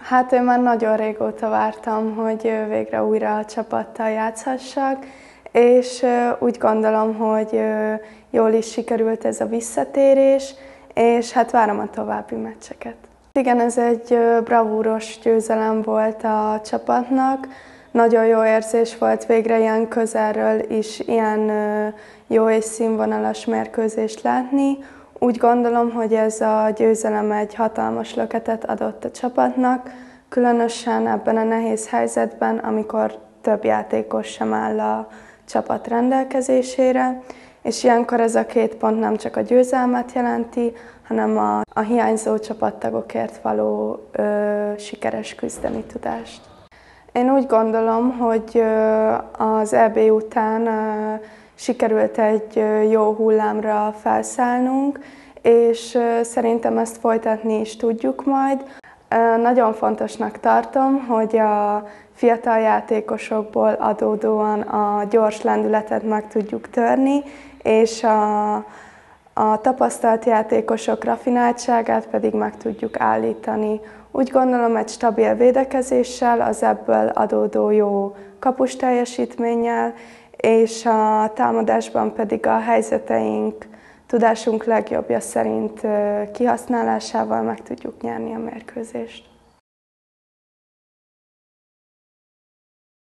Hát én már nagyon régóta vártam, hogy végre újra a csapattal játszhassak, és úgy gondolom, hogy jól is sikerült ez a visszatérés, és hát várom a további meccseket. Igen, ez egy bravúros győzelem volt a csapatnak. Nagyon jó érzés volt végre ilyen közelről is ilyen jó és színvonalas mérkőzést látni. Úgy gondolom, hogy ez a győzelem egy hatalmas löketet adott a csapatnak, különösen ebben a nehéz helyzetben, amikor több játékos sem áll a csapat rendelkezésére, és ilyenkor ez a 2 pont nem csak a győzelmet jelenti, hanem a hiányzó csapattagokért való sikeres küzdeni tudást. Én úgy gondolom, hogy az EB után sikerült egy jó hullámra felszállnunk, és szerintem ezt folytatni is tudjuk majd. Nagyon fontosnak tartom, hogy a fiatal játékosokból adódóan a gyors lendületet meg tudjuk törni, és a tapasztalt játékosok rafináltságát pedig meg tudjuk állítani. Úgy gondolom, egy stabil védekezéssel, az ebből adódó jó kapus teljesítménnyel, és a támadásban pedig a helyzeteink tudásunk legjobbja szerint kihasználásával meg tudjuk nyerni a mérkőzést.